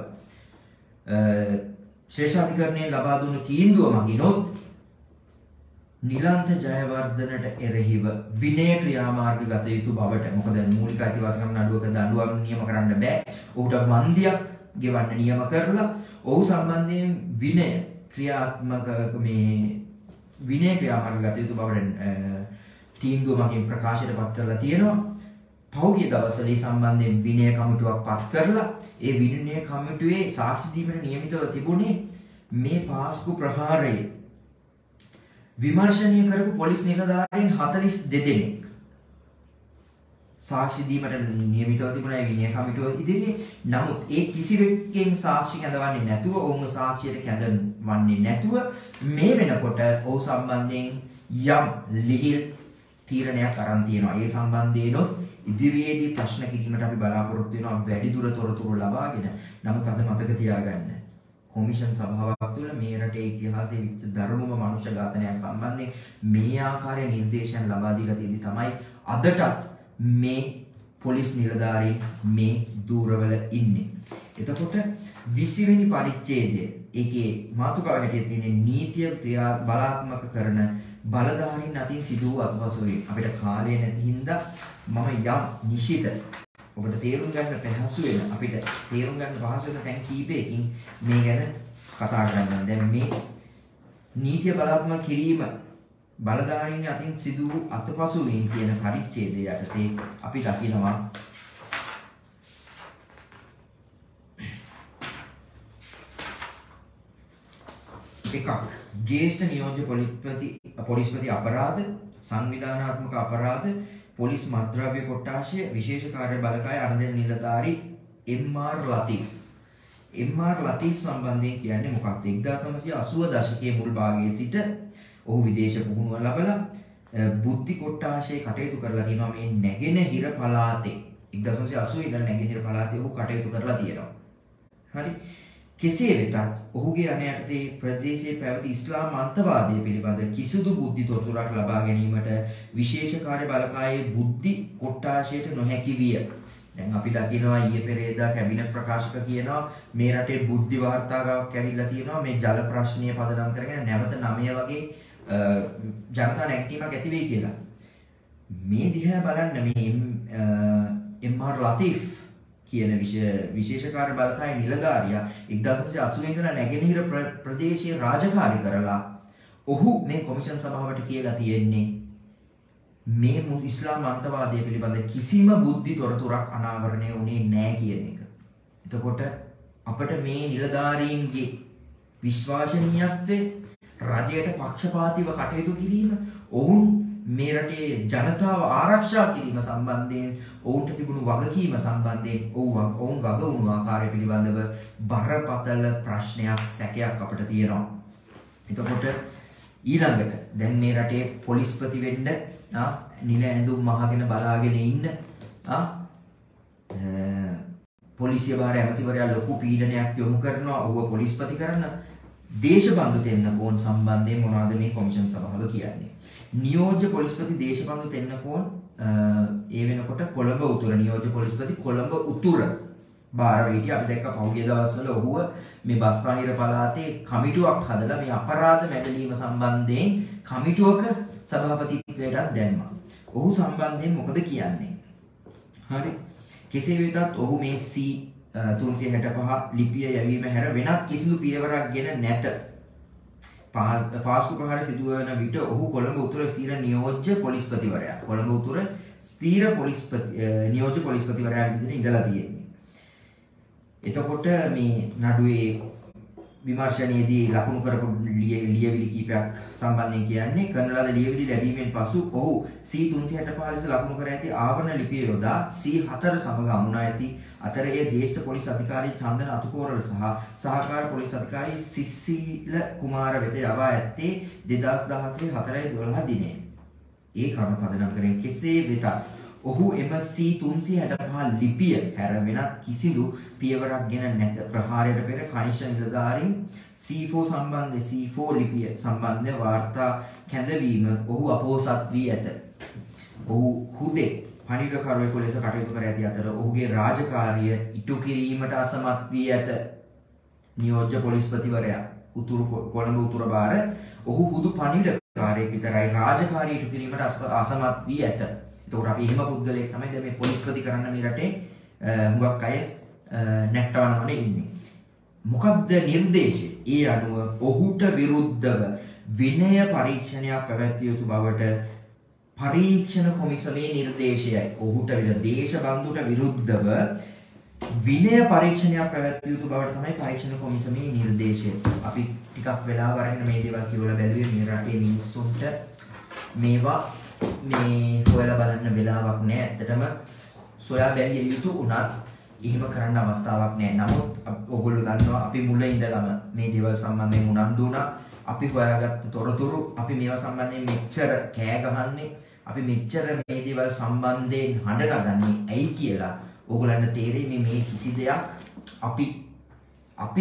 ශේෂාධිකරණයෙන් ලබා දුන්නු තීන්දුව මගිනොත් නිලන්ත ජයවර්ධනට එරෙහිව විනය ක්‍රියාමාර්ග ගත යුතු බවට මොකද මූලික අයිතිවාසිකම් නඩුවක දඬුවම් නියම කරන්න බෑ. ඔහුට මන්දියක් ගෙවන්න නියම කරලා ඔහු සම්බන්ධයෙන් විනය ක්‍රියාත්මක මේ විනය ක්‍රියාමාර්ග ගත යුතු බවට තීන්දුව මගින් ප්‍රකාශයටපත් කරලා තියෙනවා. පහුගිය දවස්වල මේ සම්බන්ධයෙන් විනය කමිටුවක් පත් කරලා ඒ විනය කමිටුවේ සාක්ෂි දීමට නියමිතව තිබුණේ මේ පාස්කු ප්‍රහාරයේ විමර්ශනය කරපු පොලිස් නිලධාරීන් හතළිස් දෙදෙනෙක් සාක්ෂි දීමට නියමිතව තිබුණා ඒ විනය කමිටුව ඉදිරියේ. නමුත් ඒ කිසිවෙකෙන් සාක්ෂි කැඳවන්නේ නැතුව ඔවුන් සාක්ෂියට කැඳවන්නේ නැතුව මේ වෙනකොට ඔහු සම්බන්ධයෙන් යම් ලිහිල් තීරණයක් අරන් තියෙනවා. ඒ සම්බන්ධයෙන්ොත් ඉදිරියේදී ප්‍රශ්න කිරීමට අපි බලාපොරොත්තු වෙනවා වැඩි දුර තොරතුරු ලබාගෙන. නමුත් අද මතක තියාගන්න කොමිෂන් සභාවක් තුළ මේ රටේ ඉතිහාසයේ විච්ච ධර්මම මනුෂ්‍ය ඝාතනයක් සම්බන්ධයෙන් මේ ආකාරයේ නිර්දේශන ලබා දීලා තියෙදි තමයි අදටත් මේ පොලිස් නිලධාරීන් මේ දූරවල ඉන්නේ. එතකොට විසි වෙනි පරිච්ඡේදය ඒකේ මාතෘකාව හැටියට තියෙන නීතිය ක්‍රියා බලාත්මක කරන බලධාරීන් අතින් සිදු වූ අත්පසුවීම්. අපිට කාලය නැති හින්දා මම යම් නිශ්චිත ඔබට තේරුම් ගන්න පහසු වෙන අපිට තේරුම් ගන්න පහසු වෙන තැන් කීපයකින් මේ ගැන කතා කරන්න. දැන් මේ නීතිය බලාත්මක කිරීම බලධාරීන් අතින් සිදු වූ අත්පසුවීම් කියන පරිච්ඡේදය යටතේ අපි දකිනවා එකක් ජ්‍යෙෂ්ඨ නියෝජ්‍ය පොලිස්පති පොලිස්පති අපරාධ සංවිධානාත්මක අපරාධ පොලිස් මත්ද්‍රව්‍ය කොට්ටාශය විශේෂ කාර්ය බලකාය අනුදෙන නිලධාරී M R Latif M R Latif සම්බන්ධයෙන් කියන්නේ මොකක්ද? එක්දාස් නවසිය අසූව දශකයේ මුල් භාගයේ සිට ඔහු විදේශ පුහුණුව ලබලා බුද්ධි කොට්ටාශයේ කටයුතු කරලා තියෙනවා මේ නැගෙනහිර පළාතේ. එක්දාස් නවසිය අසූව ඉඳන් නැගෙනහිර පළාතේ ඔහු කටයුතු කරලා තියෙනවා. හරි. කෙසේ වෙතත් ඔහුගේ අණ යටතේ ප්‍රදේශයේ පැවති ඉස්ලාම් අන්තවාදය පිළිබඳ කිසිදු බුද්ධි තොරතුරක් ලබා ගැනීමට විශේෂ කාර්ය බලකායේ බුද්ධි කොට්ටාශයට නොහැකි විය. දැන් අපි දකිනවා ඊයේ පෙරේදා කැබිනට් ප්‍රකාශක කියනවා මේ රටේ බුද්ධි වාර්තාවක් ඇවිල්ලා තියෙනවා මේ ජල ප්‍රශ්නය පදනම් කරගෙන නැවත නවය වගේ ජනතා නැගිටීමක් ඇති වෙයි කියලා. මේ දිහා බලන්න මේ එම් ආර් ලතීෆ් කියන විශේෂ කාර්ය බලකායේ නිලධාරියා එක්දාස් නවසිය අසූ ඉඳලා නැගෙනහිර ප්‍රදේශයේ රාජකාරී කරලා ඔහු මේ කොමිෂන් සභාවට කියලා තියෙන්නේ මේ ඉස්ලාම් අන්තවාදය පිළිබඳ කිසිම බුද්ධි තොරතුරක් අනාවරණය වුණේ නැහැ කියන එක. එතකොට අපිට මේ නිලධාරීන්ගේ විශ්වාසනීයත්වය රජයට පක්ෂපාතීව කටයුතු කිරීම ඔවුන් මේ රටේ ජනතාව ආරක්ෂා කිරීම සම්බන්ධයෙන් ඔවුන්ට තිබුණු වගකීම සම්බන්ධයෙන් ඔවුන් වග වුණු ආකාරය පිළිබඳව බරපතල ප්‍රශ්නයක් සැකයක් අපිට තියෙනවා. එතකොට ඊළඟට දැන් මේ රටේ පොලිස්පති වෙන්න ආ නිල ඇඳුම් මහගෙන බලාගෙන ඉන්න ආ පොලිසිය භාර ඇමතිවරයා ලොකු පීඩනයක් යොමු කරනවා ඔහුව පොලිස්පති කරන දේශබන්දු තෙන්නකෝන් සම්බන්ධයෙන් මොනවද මේ කොමිෂන් සභාව කියන්නේ? නියෝජ්‍ය පොලිස්පති දේශබන්දු තෙන්නකෝන් ඒ වෙනකොට කොළඹ උතුර නියෝජ්‍ය පොලිස්පති කොළඹ උතුර බාර වෙටි අපි දැක්ක පහුගිය දවස්වල ඔහුව මේ බස්නාහිර පළාතේ කමිටුවක් හදලා මේ අපරාධ මැඩලීම සම්බන්ධයෙන් කමිටුවක සභාපතිත්වයටත් දැම්මා. ඔහු සම්බන්ධයෙන් මොකද කියන්නේ? හරි. කෙසේ වෙතත් ඔහු මේ C තුන්සිය හැටපහ ලිපිය යැවීම හැර වෙනත් කිසිදු පියවරක් ගෙන නැත. පාස්කු ප්‍රහාර සිදුවන විට ඔහු කොළඹ උතුර ස්ථීර නියෝජ්‍ය පොලිස්පතිවරයා කොළඹ උතුර ස්ථීර පොලිස්පති නියෝජ්‍ය පොලිස්පතිවරයා විදිහට ඉඳලා තියෙන්නේ. එතකොට මේ නඩුවේ විමර්ශනයේදී ලකුණු කරපු ලියවිලි කීපයක් සම්බන්ධයෙන් කියන්නේ කරන ලද ලියවිලි ලැබීමෙන් පසු ඔහු C තුන්සිය හැටපහ ලෙස ලකුණු කර ඇති ආවරණ ලිපිය යොදා C හතර සමග අමුණා ඇති අතර ඒ දේශ පොලිස් අධිකාරී චන්දන අතුකෝරල සහ සහකාර පොලිස් අධිකාරී සිසිල කුමාර වෙත යවා ඇත්තේ දෙදාස් දහතුනේ හතරයි දොළහ දිනේ. ඒ කරුණ පදනම් කරගෙන කෙසේ වෙතත් ඔහු එම C තුන්සිය හැටපහ ලිපිය හැර වෙනත් කිසිදු පියවරක් ගෙන නැත. ප්‍රහාරයට පෙර කනිෂ්ඨ නිලධාරීන් C ෆෝර් සම්බන්ධ C ෆෝර් ලිපිය සම්බන්ධ වාර්තා කැඳවීම ඔහු අපොහොසත් වී ඇත. ඔහු හුදේ පණිවිඩකරුවෙකු ලෙස කටයුතු කර ඇති අතර ඔහුගේ රාජකාරිය ඉටු කිරීමට අසමත් වී ඇත. නියෝජ්‍ය පොලිස්පතිවරයා උතුරු කොළඹ උතුර බාර ඔහු හුදු පණිවිඩකාරයෙක් විතරයි රාජකාරිය ඉටු කිරීමට අසමත් වී ඇත. එතකොට අපි එහෙම පුද්ගලයෙක් තමයි දැන් මේ පොලිස්පති කරන්න මේ රටේ හුඟක් අය නැට්ටවනවනේ ඉන්නේ. මොකක්ද නිර්දේශය? ඒ අනුව ඔහුට විරුද්ධව විනය පරීක්ෂණයක් පැවැත්විය යුතු බවට පරීක්ෂණ කොමිසමේ නිර්දේශයයි. ඔහුට විද දේශබන්දුට විරුද්ධව විනය පරීක්ෂණයක් පැවැත්විය යුතු බවට තමයි පරීක්ෂණ කොමිසමේ නිර්දේශය. අපි ටිකක් වෙලාව අරගෙන මේ දේවල් කියවලා බැලුවේ මේ රටේ මිනිස්සුන්ට මේවා මේ හොයලා බලන්න වෙලාවක් නැහැ. ඇත්තටම සොයා බැලිය යුතු උනත් එහෙම කරන්න අවස්ථාවක් නැහැ. නමුත් ඔයගොල්ලෝ දන්නවා අපි මුල ඉඳලම මේ දේවල් සම්බන්ධයෙන් උනන්දු වුණා. අපි හොයාගත්ත තොරතුරු අපි මේවා සම්බන්ධයෙන් මෙච්චර කෑ ගහන්නේ අපි මෙච්චර මේ දේවල් සම්බන්ධයෙන් හඬ නගන්නේ ඇයි කියලා ඕගොල්ලන්ට තේරෙයි මේ මේ කිසි දෙයක් අපි අපි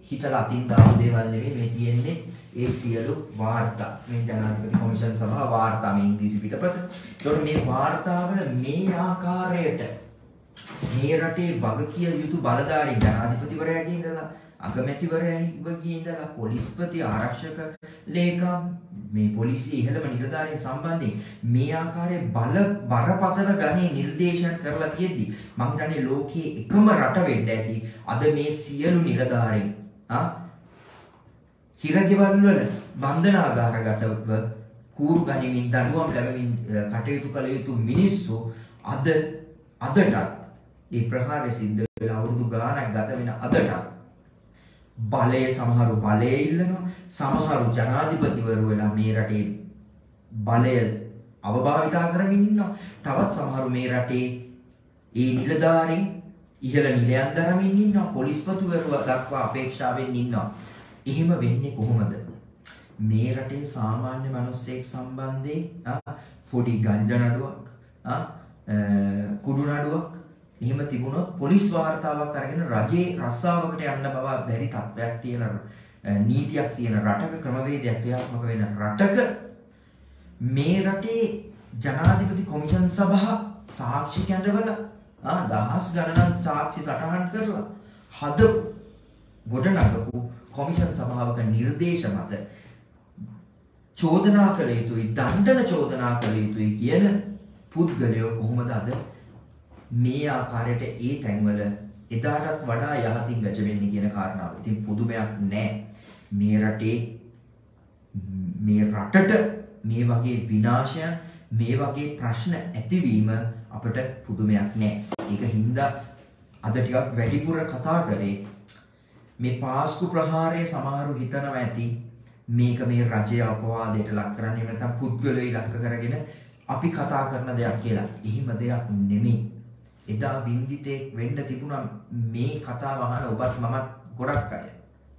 හිතලා අතින් දාපු දේවල් නෙමෙයි මේ තියෙන්නේ ඒ සියලු වාර්තා. මේ ජනාධිපති කොමිෂන් සභාව වාර්තා මේ ඉංග්‍රීසි පිටපත. ඒතකොට මේ වාර්තාවල මේ ආකාරයට මේ රටේ වගකිය යුතු බලධාරීන් ජනාධිපතිවරයාගේ ඉඳලා අගමැතිවරයාගේ ඉඳලා පොලිස්පති ආරක්ෂක ලේකම් මේ පොලිසිය ඉහළම නිලධාරීන් සම්බන්ධයෙන් මේ ආකාරයේ බල බරපතල ගණේ නිර්දේශන කරලා තියෙද්දි මම හිතන්නේ ලෝකයේ එකම රට වෙන්න ඇති අද මේ සියලු නිලධාරීන් ආ හිරගෙවල් වල බන්ධනාගාරගතව කූරු ගනිමින් දඬුවම් ලැබමින් කටයුතු කළ යුතු මිනිස්සු අද අදටත් මේ ප්‍රහාරය සිද්ධ වෙලා අවුරුදු ගාණක් ගත වෙන අදටත් බලය සමහරු බලය ඉල්ලනවා සමහරු ජනාධිපතිවරු වෙලා මේ රටේ බලය අවභාවිතා කරමින් ඉන්නවා තවත් සමහරු මේ රටේ ඒ නිලධාරීන් ඉහළ නිලයන් දරමින් ඉන්නවා පොලිස්පතිවරු දක්වා අපේක්ෂාවෙන් ඉන්නවා එහෙම වෙන්නේ කොහොමද මේ රටේ සාමාන්‍ය මිනිස්සෙක් සම්බන්ධයෙන් පොඩි ගංජා නඩුවක් කුඩු නඩුවක් එහෙම තිබුණොත් පොලිස් වාර්තාවක් අරගෙන රජේ රස්සාවකට යන්න බව බැරි තත්ත්වයක් තියෙන නීතියක් තියෙන රටක ක්‍රමවේදයක් ක්‍රියාත්මක වෙන රටක මේ රටේ ජනාධිපති කොමිෂන් සභාව සාක්ෂි කැඳවලා ආ දහස් ගණනක් සාක්ෂි සටහන් කරලා හදපු ගොඩනගපු කොමිෂන් සභාවක නිර්දේශ මත චෝදනා කළ යුතුයි දණ්ඩන චෝදනා කළ යුතුයි කියන පුද්ගලයෝ කොහොමද අද මේ ආකාරයට ඒ තැන්වල එදාටත් වඩා යහතින් ගජ වෙන්නේ කියන කාරණාව. ඉතින් පුදුමයක් නැහැ. මේ රටේ මේ රටට මේ වගේ විනාශයන් මේ වගේ ප්‍රශ්න ඇතිවීම අපට පුදුමයක් නැහැ. ඒක හින්දා අද ටිකක් වැඩිපුර කතා කරේ මේ පාස්කු ප්‍රහාරයේ සමහරු හිතනවා ඇති මේක මේ රජය අපවාදයට ලක් කරන්නේ නැත්නම් පුද්ගලයෝ ඉලක්ක කරගෙන අපි කතා කරන දෙයක් කියලා. එහෙම දෙයක් නෙමෙයි. එදා වින්දිතේ වෙන්න තිබුණා මේ කතාව අහන ඔබත් මමත් ගොඩක් අය.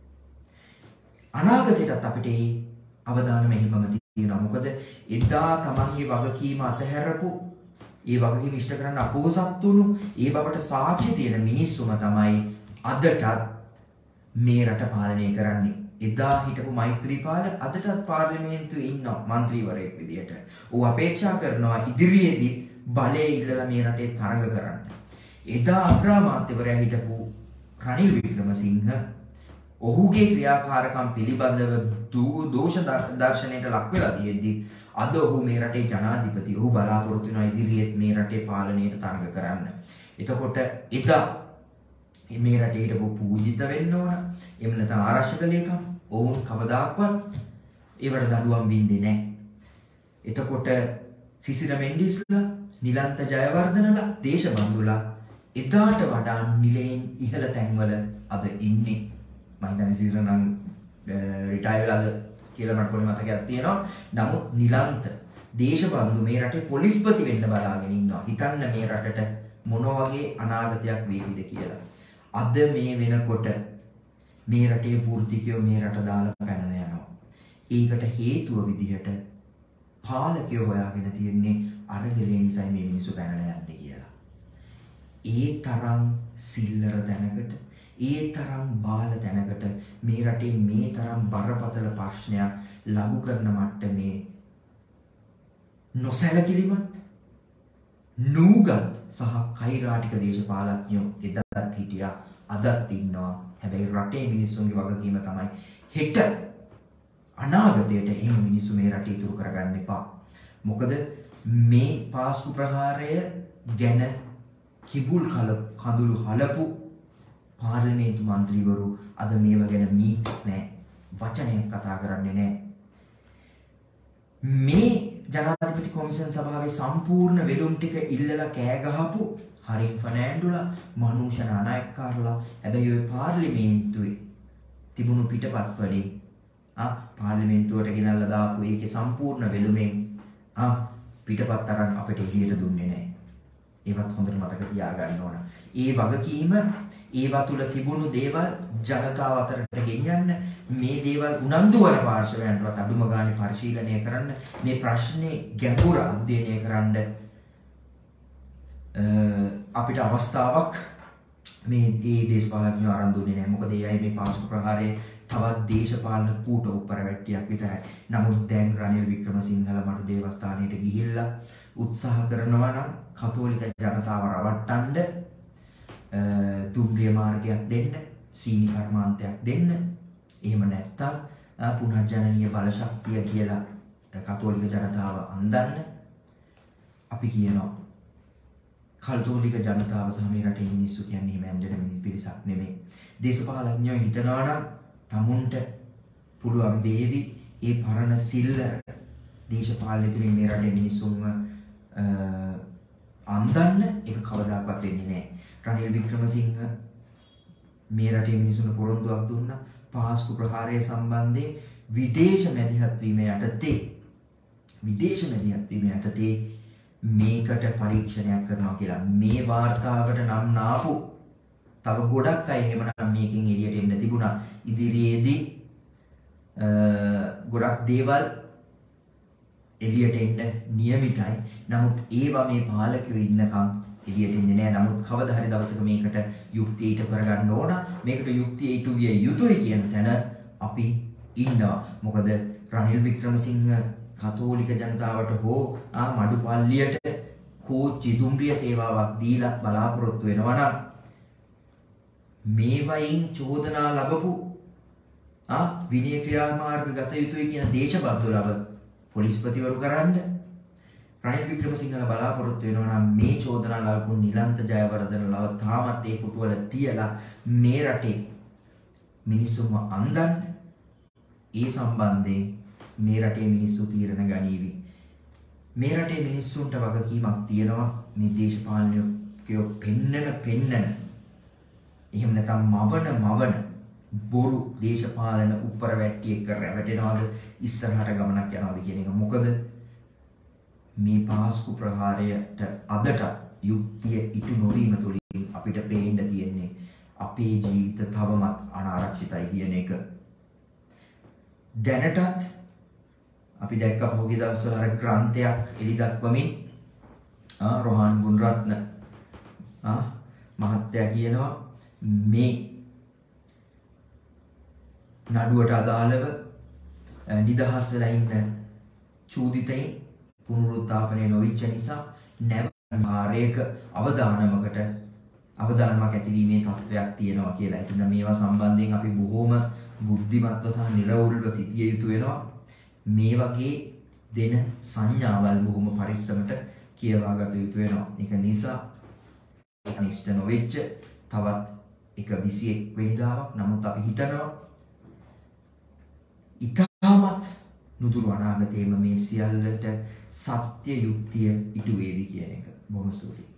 අනාගතයටත් අපිට මේ අවධානම එහෙමම තියෙනවා. මොකද එදා තමන්ගේ වගකීම අතහැරපු ඒ වගකීම ඉෂ්ට කරන්න අපොහසත් වුණු ඒ බවට සාක්ෂි තියෙන මිනිස්සුම තමයි අදටත් මේ රට පාලනය කරන්නේ. එදා හිටපු මෛත්‍රීපාල අදටත් පාර්ලිමේන්තුවේ ඉන්නවා മന്ത്രിවරයෙක් විදියට. ඌ අපේක්ෂා කරනවා ඉදිරියේදී බලය ඉල්ලලා මේ රටේ තරඟ කරන්න. එදා අග්‍රාමාත්‍යවරයා හිටපු රනිල් වික්‍රමසිංහ ඔහුගේ ක්‍රියාකාරකම් පිළිබඳව දෝෂ දර්ශනයට ලක් වෙලා තියෙද්දි අද ඔහු මේ රටේ ජනාධිපති. ඔහු බලාපොරොත්තු වෙනවා ඉදිරියේත් මේ රටේ පාලනයට තරඟ කරන්න. එතකොට එදා මේ රටේ හිටපු පූජිත වෙන්න ඕන. එහෙම නැත්නම් ආරක්ෂක ලේකම් ඔවුන් කවදාක්වත් ඒවට දඬුවම් බින්දේ නැහැ. එතකොට සිසිර මෙන්ඩිස්ලා නිලන්ත ජයවර්ධනලා දේශබන්දුලා එදාට වඩා නිලයෙන් ඉහළ තැන්වල අද ඉන්නේ. මම හිතන්නේ සිසිර නම් රිටයර් වෙලාද කියලා මට පොඩි මතකයක් තියෙනවා. නමුත් නිලන්ත දේශබන්දු මේ රටේ පොලිස්පති වෙන්න බලාගෙන ඉන්නවා. හිතන්න මේ රටට මොන වගේ අනාගතයක් වේවිද කියලා. අද මේ වෙනකොට මේ රටේ වෘත්තිකයෝ මේ රට දාලා පැනලා යනවා. ඒකට හේතුව විදිහට පාලකයෝ හොයාගෙන තියෙන්නේ අරගලේ නිසා මේ මිනිස්සු පැනලා යන්නේ කියලා. ඒ තරම් සිල්ලර තැනකට, ඒ තරම් බාල තැනකට මේ රටේ මේ තරම් බරපතල ප්‍රශ්නයක් ලඝු කරන මට්ටමේ නොසැලකිලිමත් නූගත් සහ කෛරාටික දේශපාලඥයෝ එදත් හිටියා අදත් ඉන්නවා. හැබැයි රටේ මිනිස්සුන්ගේ වගකීම තමයි හෙට අනාගතයට එහෙම මිනිස්සු මේ රටේ ඉතුරු කරගන්න එපා. මොකද මේ පාස්කු ප්‍රහාරය ගැන කිඹුල් කඳුළු හලපු පාර්ලිමේන්තු මන්ත්‍රීවරු අද මේව ගැන මීට් නැහැ. වචනයක් කතා කරන්නේ නැහැ. මේ ජනාධිපති කොමිෂන් සභාවේ සම්පූර්ණ වෙළුම් ටික ඉල්ලලා කෑ ගහපු හරින් ෆර්නෑන්ඩෝලා මනූෂ නානායක්කාරලා හැබැයි ඔය පාර්ලිමේන්තුවේ තිබුණු පිටපත් වලින් ආ පාර්ලිමේන්තුවට ගෙනල්ලා දාපු ඒකේ සම්පූර්ණ වෙළුමෙන් ආ පිටපත් අරන් අපිට එළියට දුන්නේ නැහැ. ඒවත් හොඳට මතක තියාගන්න ඕන. ඒ වගකීම ඒවා තුල තිබුණු දේවල් ජනතාව අතරට ගෙනියන්න මේ දේවල් උනන්දු වන පාර්ශවයන්ටවත් අඳුම ගානේ පරිශීලනය කරන්න මේ ප්‍රශ්නේ ගැඹුර අධ්‍යයනය කරන්න අපිට අවස්ථාවක් මේ ඒ දේශපාලඥයෝ අරන් දුන්නේ නැහැ. මොකද ඒ අය මේ පාස්කු ප්‍රහාරයේ තවත් දේශපාලන කූට උප්පරවැට්ටියක් විතරයි. නමුත් දැන් රනිල් වික්‍රමසිංහල මට දේවස්ථානයට ගිහිල්ලා උත්සාහ කරනවා නම් කතෝලික ජනතාව රවට්ටන්න දුම්රිය මාර්ගයක් දෙන්න, සීනි කර්මාන්තයක් දෙන්න. එහෙම නැත්තම් පුනර්ජනනීය බල ශක්තිය කියලා කතෝලික ජනතාව අන්දන්න. අපි කියනවා කතෝලික ජනතාව සහ මේ රටේ මිනිස්සු කියන්නේ එහෙම ඇන්දන මිනිස් පිරිසක් නෙමෙයි. දේශපාලඥයෝ හිතනවා නම් තමුන්ට පුළුවන් වේවි ඒ පරණ සිල්ලර දේශපාලනය තුලින් මේ රටේ මිනිස්සුන්ව අන්දන්න. ඒක කවදාකවත් වෙන්නේ නැහැ. රනිල් වික්‍රමසිංහ මේ රටේ මිනිසුන්ට පොරොන්දුවක් දුන්නා පාස්කු ප්‍රහාරය සම්බන්ධයෙන් විදේශ මැදිහත් වීම යටතේ විදේශ මැදිහත් වීම යටතේ මේකට පරීක්ෂණයක් කරනවා කියලා. මේ වාර්තාවට නම් නාපු තව ගොඩක් අය එහෙමනම් මේකෙන් එළියට එන්න තිබුණා. ඉදිරියේදී ගොඩක් දේවල් එළියට එන්න නියමිතයි. නමුත් ඒවා මේ පාලකයෝ ඉන්නකම් එළියට එන්නේ නැහැ. නමුත් කවදා හරි දවසක මේකට යුක්තිය ඊට කරගන්න ඕන. මේකට යුක්තිය ඊට විය යුතුයි කියන තැන අපි ඉන්නවා. මොකද රනිල් වික්‍රමසිංහ කතෝලික ජනතාවට හෝ ආ මඩුපල්ලියට කෝච්චි දුම්රිය සේවාවක් දීලා බලාපොරොත්තු වෙනවා නම් මේ වයින් චෝදනා ලැබපු ආ විනය ක්‍රියාමාර්ග ගත යුතුයි කියන දේශබද්දු ලබ පොලිස්පතිවරු කරන්න රනිල් වික්‍රමසිංහල බලාපොරොත්තු වෙනවා නම් මේ චෝදනා ලැබපු නිලන්ත ජයවර්ධන ලව තාමත් ඒ පුටුවල තියලා මේ රටේ මිනිස්සුන්ව අන්දන්න. ඒ සම්බන්ධයෙන් මේ රටේ මිනිස්සු තීරණ ගනීවි. මේ රටේ මිනිස්සුන්ට වගකීමක් තියෙනවා මේ දේශපාලනයෝ පෙන්නන පෙන්නන එහෙම නැත්නම් මවන මවන බොරු දේශපාලන උප්පරවැට්ටියක රැවටෙනවද ඉස්සරහට ගමනක් යනවද කියන එක. මොකද මේ පාස්කු ප්‍රහාරයට අදට යුක්තිය ඉටු නොවීම තුළින් අපිට පේන්න තියෙන්නේ අපේ ජීවිත තවමත් අනාරක්ෂිතයි කියන එක. දැනටත් අපි දැක්ක පහුගිය දවස්වල අර ග්‍රන්ථයක් එලි දක්වමින් ආ රෝහන් ගුණරත්න ආ මහත්තයා කියනවා මේ නඩුවට අදාළව නිදහස් වෙලා ඉන්න චූදිතේ පුනරුත්ථාපනය නොවිච්ච නිසා නැවකාරයක අවදානමකට අවදානමක් ඇතිවීමේ තත්ත්වයක් තියෙනවා කියලා. ඒ කියන්නේ මේවා සම්බන්ධයෙන් අපි බොහොම බුද්ධිමත්ව සහ නිර්වෘල්ව සිටිය යුතු වෙනවා. මේ වගේ දෙන සංඥාවල් බොහොම පරිස්සමට කියවා ගත යුතු වෙනවා. ඒක නිසා අනිෂ්ට නොවෙච්ච තවත් එක විසි එක් වෙනිදාවක්. නමුත් අපි හිතනවා ඉතාමත් නුදුරු අනාගතයේම මේ සියල්ලට සත්‍ය යුක්තිය ඉටු වේවි කියන එක. බොහොම ස්තුතියි.